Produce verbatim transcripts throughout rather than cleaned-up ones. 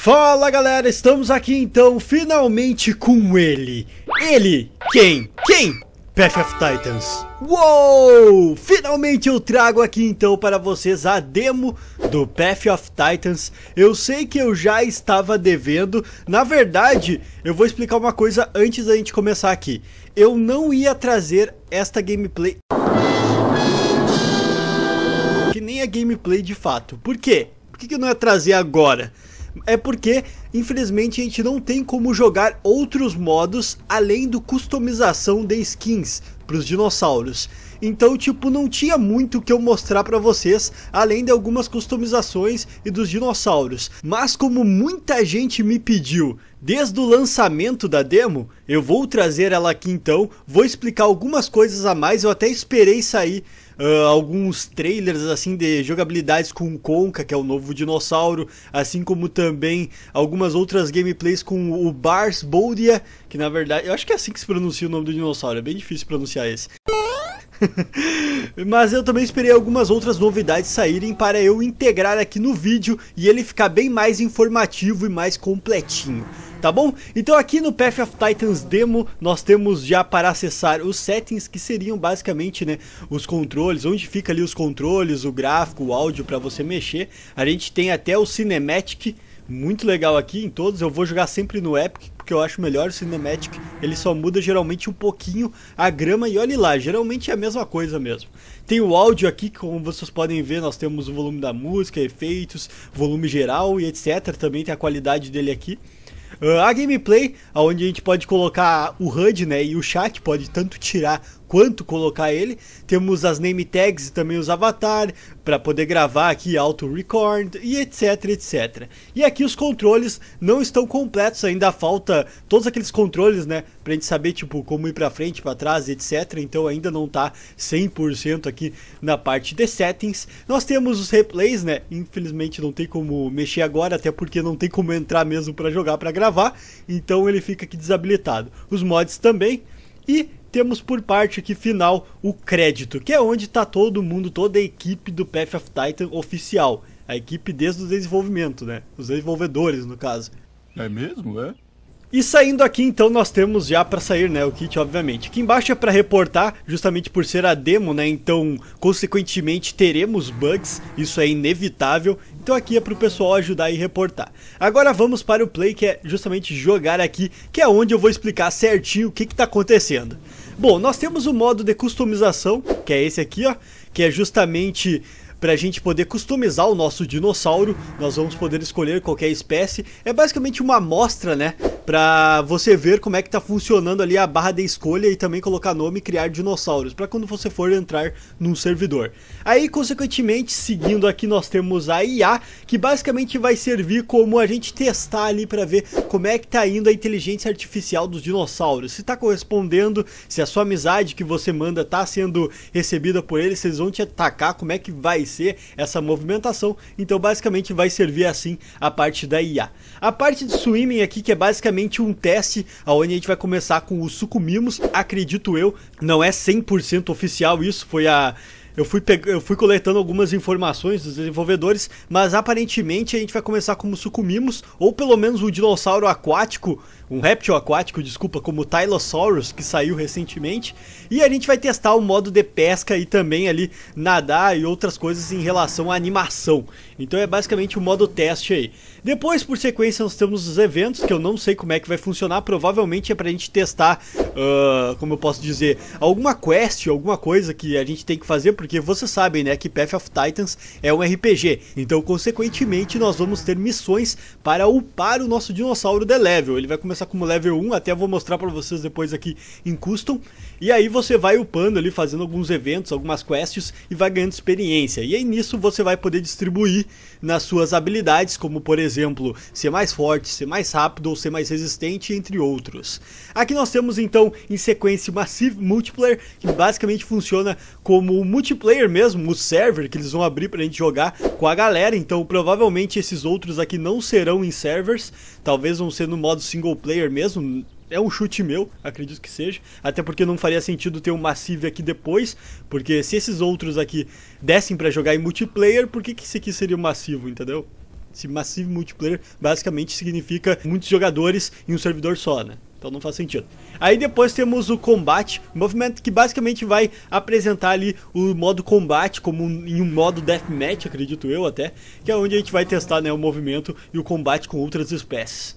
Fala galera, estamos aqui então finalmente com ele. Ele, quem? Quem? Path of Titans. Uou! Finalmente eu trago aqui então para vocês a demo do Path of Titans. Eu sei que eu já estava devendo. Na verdade, eu vou explicar uma coisa antes da gente começar aqui. Eu não ia trazer esta gameplay, que nem a gameplay de fato. Por quê? Por que que eu não ia trazer agora? É porque, infelizmente, a gente não tem como jogar outros modos além do customização de skins para os dinossauros. Então, tipo, não tinha muito o que eu mostrar para vocês, além de algumas customizações e dos dinossauros. Mas como muita gente me pediu desde o lançamento da demo, eu vou trazer ela aqui então, vou explicar algumas coisas a mais. Eu até esperei sair Uh, alguns trailers assim de jogabilidades com o Conca, que é o novo dinossauro, assim como também algumas outras gameplays com o Barsboldia, que na verdade, eu acho que é assim que se pronuncia o nome do dinossauro, é bem difícil pronunciar esse. Mas eu também esperei algumas outras novidades saírem para eu integrar aqui no vídeo e ele ficar bem mais informativo e mais completinho. Tá bom? Então aqui no Path of Titans Demo nós temos já para acessar os settings, que seriam basicamente, né, os controles, onde fica ali os controles, o gráfico, o áudio para você mexer. A gente tem até o Cinematic, muito legal aqui em todos. Eu vou jogar sempre no Epic, porque eu acho melhor o Cinematic. Ele só muda geralmente um pouquinho a grama e olhe lá, geralmente é a mesma coisa mesmo. Tem o áudio aqui, como vocês podem ver, nós temos o volume da música, efeitos, volume geral e etcétera. Também tem a qualidade dele aqui. Uh, a gameplay, onde a gente pode colocar o H U D, né, e o chat, pode tanto tirar quanto colocar ele. Temos as name tags e também os avatar para poder gravar aqui auto record e etc, etc. E aqui os controles não estão completos, ainda falta todos aqueles controles, né, pra gente saber tipo como ir pra frente, pra trás, etc. Então ainda não tá cem por cento aqui na parte de settings. Nós temos os replays, né, infelizmente não tem como mexer agora, até porque não tem como entrar mesmo pra jogar, pra gravar, então ele fica aqui desabilitado. Os mods também. E temos por parte aqui final o crédito, que é onde está todo mundo, toda a equipe do Path of Titan oficial. A equipe desde o desenvolvimento, né? Os desenvolvedores, no caso. É mesmo, é? E saindo aqui então nós temos já para sair, né, o kit, obviamente. Aqui embaixo é para reportar, justamente por ser a demo, né, então consequentemente teremos bugs, isso é inevitável. Então aqui é para o pessoal ajudar e reportar. Agora vamos para o play, que é justamente jogar aqui, que é onde eu vou explicar certinho o que está acontecendo. Bom, nós temos o modo de customização, que é esse aqui, ó, que é justamente para a gente poder customizar o nosso dinossauro. Nós vamos poder escolher qualquer espécie. É basicamente uma amostra, né, para você ver como é que tá funcionando ali a barra de escolha e também colocar nome e criar dinossauros, para quando você for entrar num servidor. Aí, consequentemente, seguindo aqui, nós temos a I A, que basicamente vai servir como a gente testar ali para ver como é que tá indo a inteligência artificial dos dinossauros, se tá correspondendo, se a sua amizade que você manda tá sendo recebida por eles, se eles vão te atacar, como é que vai ser essa movimentação. Então basicamente vai servir assim a parte da I A. A parte de swimming aqui, que é basicamente um teste, onde a gente vai começar com os Sucumimos, acredito eu, não é cem por cento oficial isso, foi a... Eu fui, peg... eu fui coletando algumas informações dos desenvolvedores, mas aparentemente a gente vai começar como Sucumimos, ou pelo menos um dinossauro aquático, um réptil aquático, desculpa, como o Tylosaurus, que saiu recentemente. E a gente vai testar o modo de pesca e também ali nadar e outras coisas em relação à animação. Então é basicamente o modo teste aí. Depois, por sequência, nós temos os eventos, que eu não sei como é que vai funcionar. Provavelmente é pra gente testar, uh, como eu posso dizer, alguma quest, alguma coisa que a gente tem que fazer, porque vocês sabem, né, que Path of Titans é um R P G. Então, consequentemente, nós vamos ter missões para upar o nosso dinossauro de level. Ele vai começar como level um, até vou mostrar pra vocês depois aqui em Custom. E aí você vai upando ali, fazendo alguns eventos, algumas quests e vai ganhando experiência. E aí nisso você vai poder distribuir nas suas habilidades, como por exemplo, ser mais forte, ser mais rápido ou ser mais resistente, entre outros. Aqui nós temos então em sequência o Massive Multiplayer, que basicamente funciona como o multiplayer mesmo, o server que eles vão abrir pra gente jogar com a galera. Então provavelmente esses outros aqui não serão em servers, talvez vão ser no modo single player mesmo. É um chute meu, acredito que seja. Até porque não faria sentido ter um Massive aqui depois. Porque se esses outros aqui dessem pra jogar em multiplayer, por que que esse aqui seria o massivo, entendeu? Esse Massive Multiplayer basicamente significa muitos jogadores em um servidor só, né? Então não faz sentido. Aí depois temos o combate, movimento que basicamente vai apresentar ali o modo combate como um, em um modo deathmatch, acredito eu até, que é onde a gente vai testar, né, o movimento e o combate com outras espécies.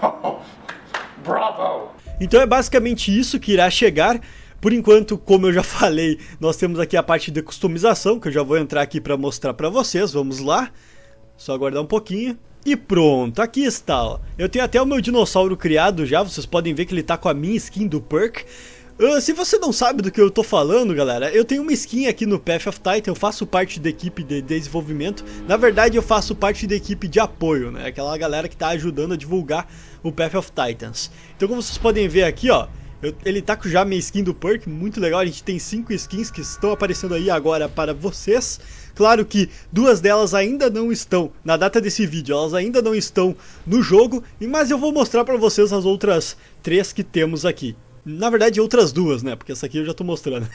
Bravo! Então é basicamente isso que irá chegar. Por enquanto, como eu já falei, nós temos aqui a parte de customização, que eu já vou entrar aqui para mostrar para vocês. Vamos lá, só aguardar um pouquinho. E pronto, aqui está, ó. Eu tenho até o meu dinossauro criado já, vocês podem ver que ele tá com a minha skin do perk. Uh, se você não sabe do que eu tô falando, galera, eu tenho uma skin aqui no Path of Titan, eu faço parte da equipe de desenvolvimento. Na verdade, eu faço parte da equipe de apoio, né? Aquela galera que tá ajudando a divulgar o Path of Titans. Então, como vocês podem ver aqui, ó, eu, ele tá com já minha skin do perk, muito legal. A gente tem cinco skins que estão aparecendo aí agora para vocês. Claro que duas delas ainda não estão na data desse vídeo, elas ainda não estão no jogo, mas eu vou mostrar para vocês as outras três que temos aqui. Na verdade, outras duas, né? Porque essa aqui eu já tô mostrando.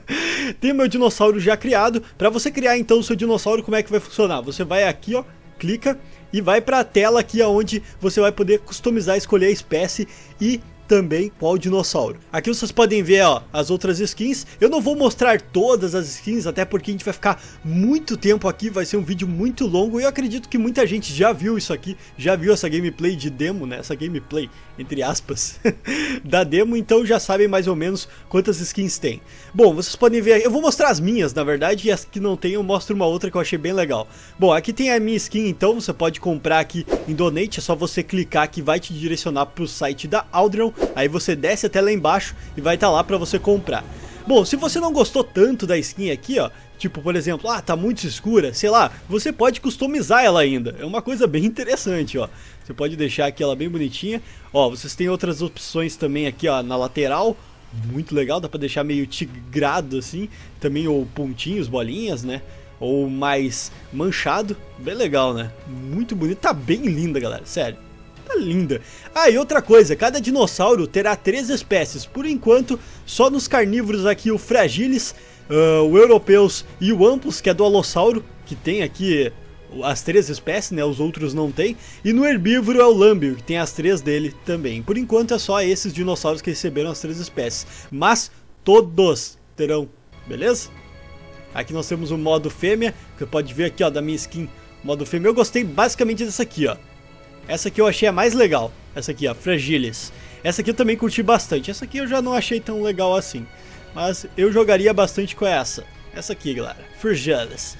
Tem o meu dinossauro já criado. Para você criar então o seu dinossauro, como é que vai funcionar? Você vai aqui, ó, clica e vai para a tela aqui onde você vai poder customizar, escolher a espécie e também qual dinossauro. Aqui vocês podem ver, ó, as outras skins. Eu não vou mostrar todas as skins, até porque a gente vai ficar muito tempo aqui, vai ser um vídeo muito longo. E eu acredito que muita gente já viu isso aqui, já viu essa gameplay de demo, né? Essa gameplay, entre aspas, da demo, então já sabem mais ou menos quantas skins tem. Bom, vocês podem ver, eu vou mostrar as minhas, na verdade, e as que não tem eu mostro uma outra que eu achei bem legal. Bom, aqui tem a minha skin, então você pode comprar aqui em Donate, é só você clicar que vai te direcionar para o site da Aldron. Aí você desce até lá embaixo e vai estar lá para você comprar. Bom, se você não gostou tanto da skin aqui, ó, tipo, por exemplo, ah, tá muito escura, sei lá, você pode customizar ela ainda. É uma coisa bem interessante, ó. Você pode deixar aqui ela bem bonitinha. Ó, vocês têm outras opções também aqui, ó, na lateral. Muito legal, dá pra deixar meio tigrado assim. Também ou pontinhos, bolinhas, né? Ou mais manchado. Bem legal, né? Muito bonito, tá bem linda, galera, sério. Tá linda. Ah, e outra coisa, cada dinossauro terá três espécies. Por enquanto, só nos carnívoros aqui o Fragilis, uh, o Europeus e o Ampus, que é do Alossauro, que tem aqui as três espécies, né? Os outros não tem. E no herbívoro é o Lambio, que tem as três dele também. Por enquanto é só esses dinossauros que receberam as três espécies. Mas todos terão, beleza? Aqui nós temos o modo fêmea, que você pode ver aqui, ó, da minha skin, modo fêmea. Eu gostei basicamente dessa aqui, ó. Essa aqui eu achei a mais legal. Essa aqui, ó, Fragilis. Essa aqui eu também curti bastante. Essa aqui eu já não achei tão legal assim. Mas eu jogaria bastante com essa. Essa aqui, galera. Fragilis.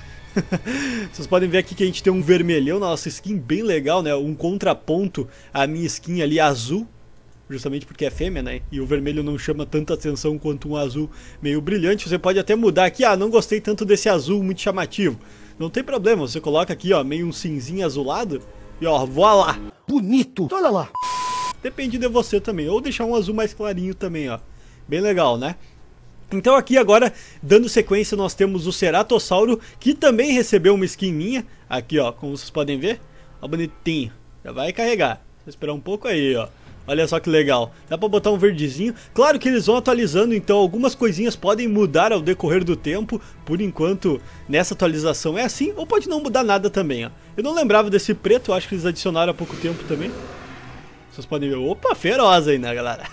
Vocês podem ver aqui que a gente tem um vermelhão na nossa skin, bem legal, né? Um contraponto à minha skin ali azul. Justamente porque é fêmea, né? E o vermelho não chama tanta atenção quanto um azul meio brilhante. Você pode até mudar aqui. Ah, não gostei tanto desse azul muito chamativo. Não tem problema. Você coloca aqui, ó, meio um cinzinho azulado. E ó, voilá! Bonito! Olha lá! Depende de você também, ou deixar um azul mais clarinho também, ó. Bem legal, né? Então aqui agora, dando sequência, nós temos o Ceratossauro, que também recebeu uma skin minha. Aqui, ó, como vocês podem ver. Ó, bonitinho. Já vai carregar. Vou esperar um pouco aí, ó. Olha só que legal. Dá pra botar um verdezinho. Claro que eles vão atualizando, então algumas coisinhas podem mudar ao decorrer do tempo. Por enquanto, nessa atualização é assim, ou pode não mudar nada também, ó. Eu não lembrava desse preto, acho que eles adicionaram há pouco tempo também. Vocês podem ver, opa, feroz aí, né, galera?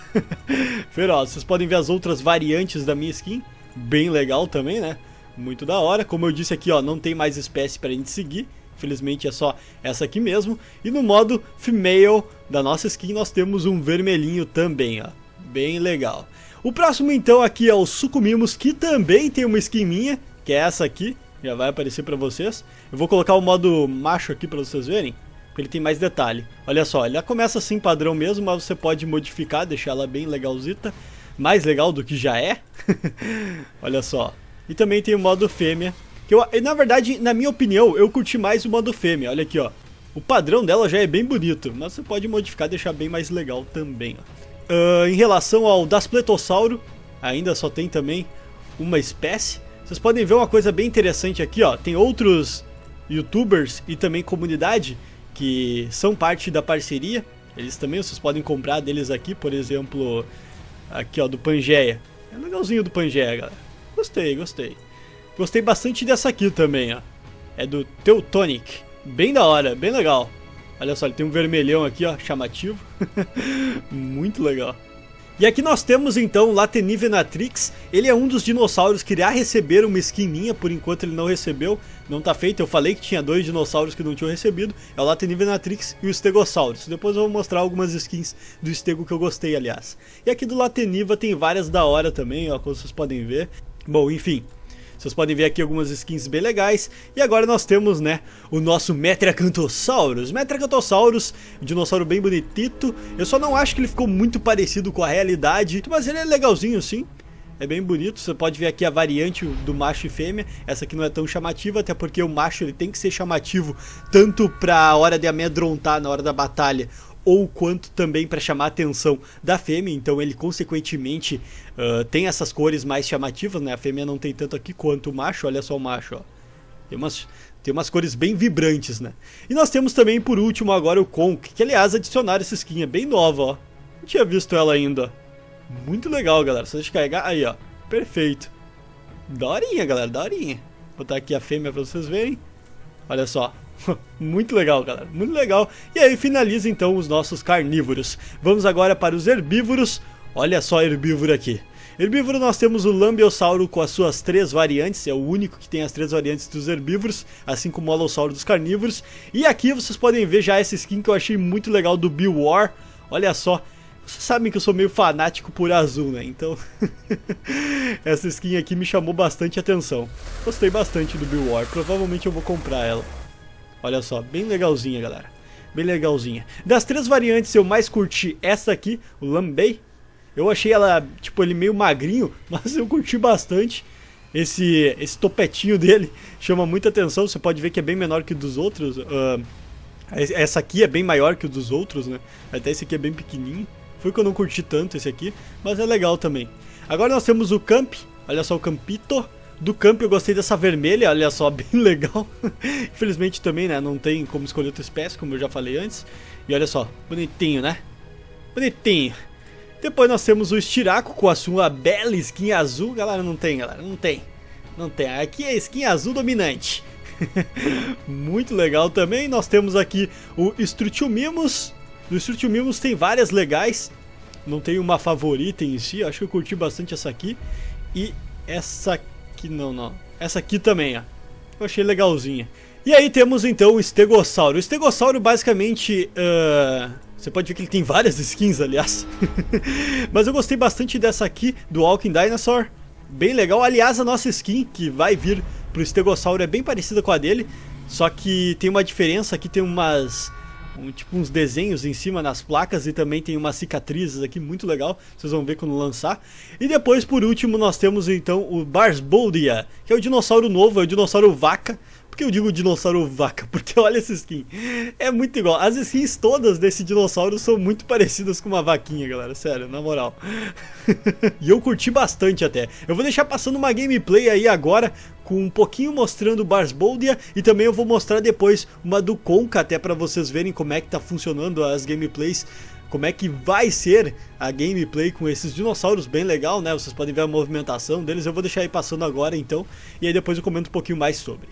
Feroz. Vocês podem ver as outras variantes da minha skin. Bem legal também, né? Muito da hora. Como eu disse aqui, ó, não tem mais espécie pra gente seguir. Infelizmente é só essa aqui mesmo. E no modo female da nossa skin nós temos um vermelhinho também, ó. Bem legal. O próximo então aqui é o Sucumimos, que também tem uma skin minha, que é essa aqui. Já vai aparecer pra vocês. Eu vou colocar o modo macho aqui pra vocês verem, porque ele tem mais detalhe. Olha só, ele começa assim padrão mesmo, mas você pode modificar, deixar ela bem legalzita. Mais legal do que já é. Olha só. E também tem o modo fêmea. Que eu, na verdade, na minha opinião, eu curti mais o modo fêmea. Olha aqui, ó. O padrão dela já é bem bonito, mas você pode modificar e deixar bem mais legal também, ó. Uh, em relação ao Daspletossauro, ainda só tem também uma espécie. Vocês podem ver uma coisa bem interessante aqui, ó. Tem outros youtubers e também comunidade que são parte da parceria. Eles também, vocês podem comprar deles aqui, por exemplo, aqui, ó, do Pangeia. É legalzinho do Pangeia, galera. Gostei, gostei. Gostei bastante dessa aqui também, ó. É do Teutonic. Bem da hora, bem legal. Olha só, ele tem um vermelhão aqui, ó, chamativo. Muito legal. E aqui nós temos então o Latenive Venatrix. Ele é um dos dinossauros que irá receber uma skin minha. Por enquanto ele não recebeu, não tá feito. Eu falei que tinha dois dinossauros que não tinham recebido. É o Latenive Venatrix e o Stegosaurus. Depois eu vou mostrar algumas skins do Stego que eu gostei, aliás. E aqui do Lateniva tem várias da hora também, ó, como vocês podem ver. Bom, enfim, vocês podem ver aqui algumas skins bem legais. E agora nós temos, né, o nosso Metriacanthosaurus. Metriacanthosaurus, um dinossauro bem bonitito. Eu só não acho que ele ficou muito parecido com a realidade, mas ele é legalzinho sim. É bem bonito. Você pode ver aqui a variante do macho e fêmea. Essa aqui não é tão chamativa, até porque o macho ele tem que ser chamativo tanto pra hora de amedrontar na hora da batalha, ou quanto também para chamar a atenção da fêmea. Então ele consequentemente uh, tem essas cores mais chamativas, né? A fêmea não tem tanto aqui quanto o macho. Olha só o macho, ó. Tem umas, tem umas cores bem vibrantes, né? E nós temos também por último agora o Conk, que aliás adicionaram essa skin, é bem nova, ó. Não tinha visto ela ainda. Muito legal, galera. Só deixa eu carregar, aí ó, perfeito. Daorinha, galera, daorinha. Vou botar aqui a fêmea para vocês verem. Olha só. Muito legal, galera, muito legal. E aí finaliza então os nossos carnívoros. Vamos agora para os herbívoros. Olha só herbívoro aqui. Herbívoro nós temos o Lambeosauro com as suas três variantes. É o único que tem as três variantes dos herbívoros, assim como o Allosauro dos carnívoros. E aqui vocês podem ver já essa skin que eu achei muito legal do Beowar. Olha só. Vocês sabem que eu sou meio fanático por azul, né? Então essa skin aqui me chamou bastante atenção. Gostei bastante do Beowar. Provavelmente eu vou comprar ela. Olha só, bem legalzinha, galera. Bem legalzinha. Das três variantes, eu mais curti essa aqui, o Lambei. Eu achei ela, tipo, ele meio magrinho, mas eu curti bastante. Esse, esse topetinho dele chama muita atenção. Você pode ver que é bem menor que o dos outros. Uh, essa aqui é bem maior que o dos outros, né? Até esse aqui é bem pequenininho. Foi que eu não curti tanto esse aqui, mas é legal também. Agora nós temos o Camp. Olha só o Campito. Do Camp eu gostei dessa vermelha, olha só, bem legal. Infelizmente também, né, não tem como escolher outra espécie, como eu já falei antes. E olha só, bonitinho, né? Bonitinho. Depois nós temos o Estiraco com a sua bela skin azul. Galera, não tem, galera, não tem. Não tem, aqui é a skin azul dominante. Muito legal também. Nós temos aqui o Struthiomimus. No Struthiomimus tem várias legais. Não tem uma favorita em si, acho que eu curti bastante essa aqui. E essa aqui. Não, não. Essa aqui também, ó. Eu achei legalzinha. E aí temos então o Stegossauro. O Stegossauro basicamente... Uh, você pode ver que ele tem várias skins, aliás. Mas eu gostei bastante dessa aqui, do Walking Dinosaur. Bem legal. Aliás, a nossa skin que vai vir pro Stegossauro é bem parecida com a dele. Só que tem uma diferença. Aqui tem umas... Um, tipo uns desenhos em cima nas placas e também tem umas cicatrizes aqui, muito legal, vocês vão ver quando lançar. E depois por último nós temos então o Barsboldia, que é o dinossauro novo, é o dinossauro vaca. Por que eu digo dinossauro vaca? Porque olha essa skin, é muito igual. As skins todas desse dinossauro são muito parecidas com uma vaquinha, galera, sério, na moral. E eu curti bastante até. Eu vou deixar passando uma gameplay aí agora, com um pouquinho mostrando o Barsboldia. E também eu vou mostrar depois uma do Conca, até pra vocês verem como é que tá funcionando as gameplays. Como é que vai ser a gameplay com esses dinossauros, bem legal, né? Vocês podem ver a movimentação deles. Eu vou deixar aí passando agora então, e aí depois eu comento um pouquinho mais sobre.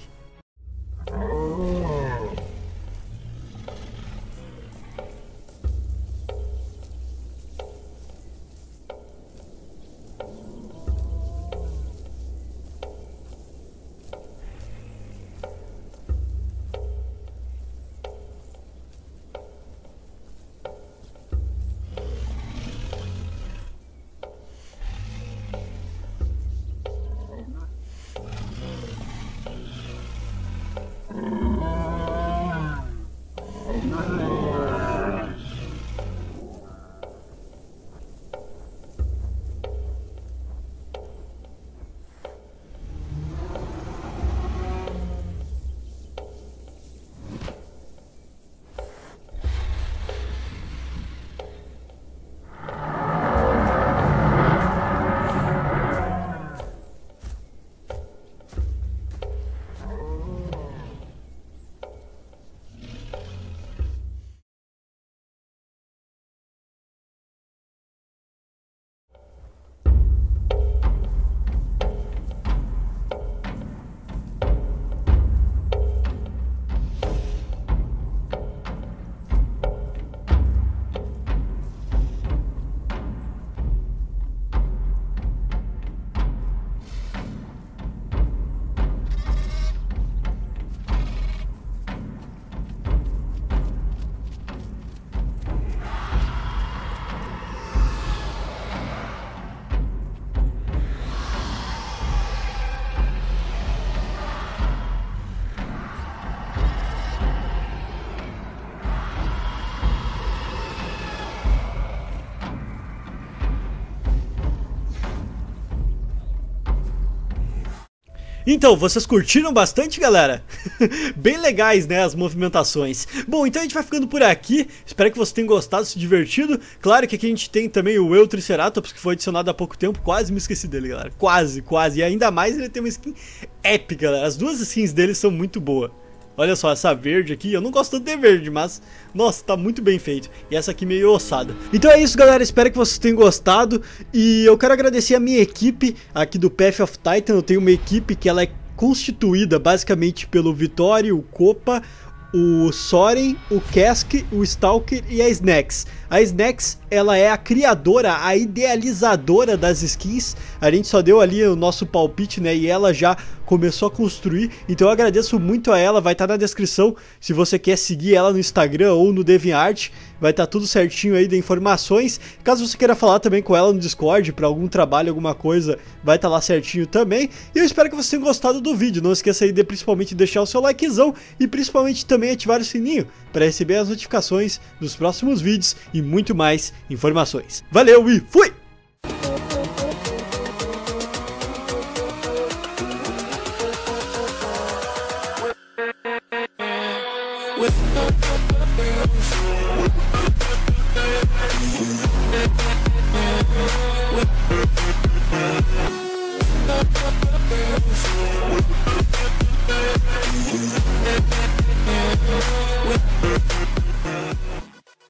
Então, vocês curtiram bastante, galera? Bem legais, né, as movimentações. Bom, então a gente vai ficando por aqui. Espero que vocês tenham gostado, se divertido. Claro que aqui a gente tem também o Eutriceratops, que foi adicionado há pouco tempo. Quase me esqueci dele, galera. Quase, quase. E ainda mais ele tem uma skin épica, galera. As duas skins dele são muito boas. Olha só, essa verde aqui, eu não gosto tanto de verde, mas, nossa, tá muito bem feito. E essa aqui meio ossada. Então é isso, galera, espero que vocês tenham gostado. E eu quero agradecer a minha equipe aqui do Path of Titan. Eu tenho uma equipe que ela é constituída basicamente pelo Vitória, o Copa, o Soren, o Cask, o Stalker e a Snacks. A Snacks, ela é a criadora, a idealizadora das skins. A gente só deu ali o nosso palpite, né, e ela já começou a construir. Então eu agradeço muito a ela, vai estar na descrição se você quer seguir ela no Instagram ou no DeviantArt. Vai estar tudo certinho aí de informações. Caso você queira falar também com ela no Discord para algum trabalho, alguma coisa, vai estar lá certinho também. E eu espero que vocês tenham gostado do vídeo. Não esqueça aí de principalmente deixar o seu likezão e principalmente também ativar o sininho para receber as notificações dos próximos vídeos e muito mais informações. Valeu e fui!